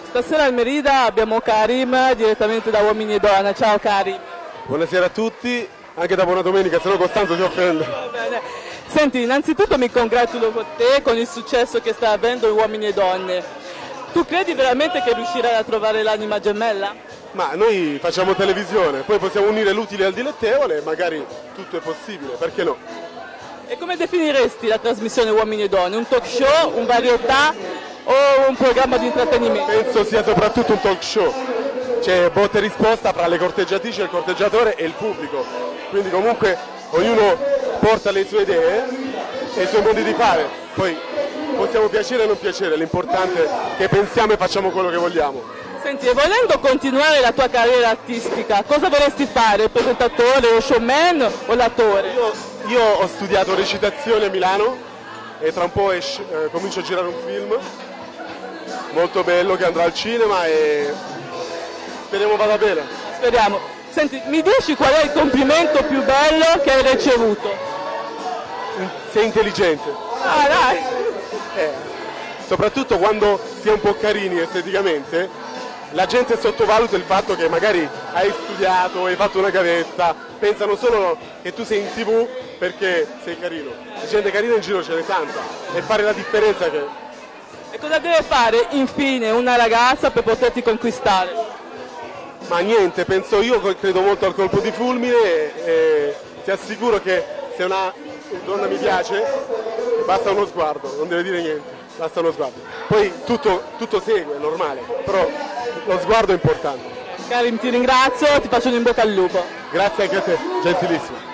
Stasera al Merida abbiamo Karim direttamente da Uomini e Donne. Ciao Karim. Buonasera a tutti, anche da buona domenica, se no Costanzo si offende. Va bene. Senti, innanzitutto mi congratulo con te con il successo che sta avendo Uomini e Donne. Tu credi veramente che riuscirai a trovare l'anima gemella? Ma noi facciamo televisione, poi possiamo unire l'utile al dilettevole e magari tutto è possibile, perché no? E come definiresti la trasmissione Uomini e Donne? Un talk show, un varietà o un programma di intrattenimento? Penso sia soprattutto un talk show. C'è botta e risposta fra le corteggiatrici, il corteggiatore e il pubblico. Quindi comunque ognuno porta le sue idee e i suoi modi di fare. Poi possiamo piacere o non piacere, l'importante è che pensiamo e facciamo quello che vogliamo. Senti, e volendo continuare la tua carriera artistica, cosa vorresti fare? Il presentatore, lo showman o l'attore? Io ho studiato recitazione a Milano e tra un po' comincio a girare un film molto bello che andrà al cinema e speriamo vada bene. Speriamo. Senti, mi dici qual è il complimento più bello che hai ricevuto? Sei intelligente. Ah, dai! Soprattutto quando si è un po' carini esteticamente, la gente sottovaluta il fatto che magari hai studiato, hai fatto una gavetta, pensano solo che tu sei in TV perché sei carino. La gente carina in giro ce n'è tanta e fare la differenza che... E cosa deve fare infine una ragazza per poterti conquistare? Ma niente, penso io credo molto al colpo di fulmine e ti assicuro che se una donna mi piace basta uno sguardo, non deve dire niente, basta uno sguardo. Poi tutto segue, è normale, però lo sguardo è importante. Karim, ti ringrazio, ti faccio un in bocca al lupo. Grazie anche a te, gentilissimo.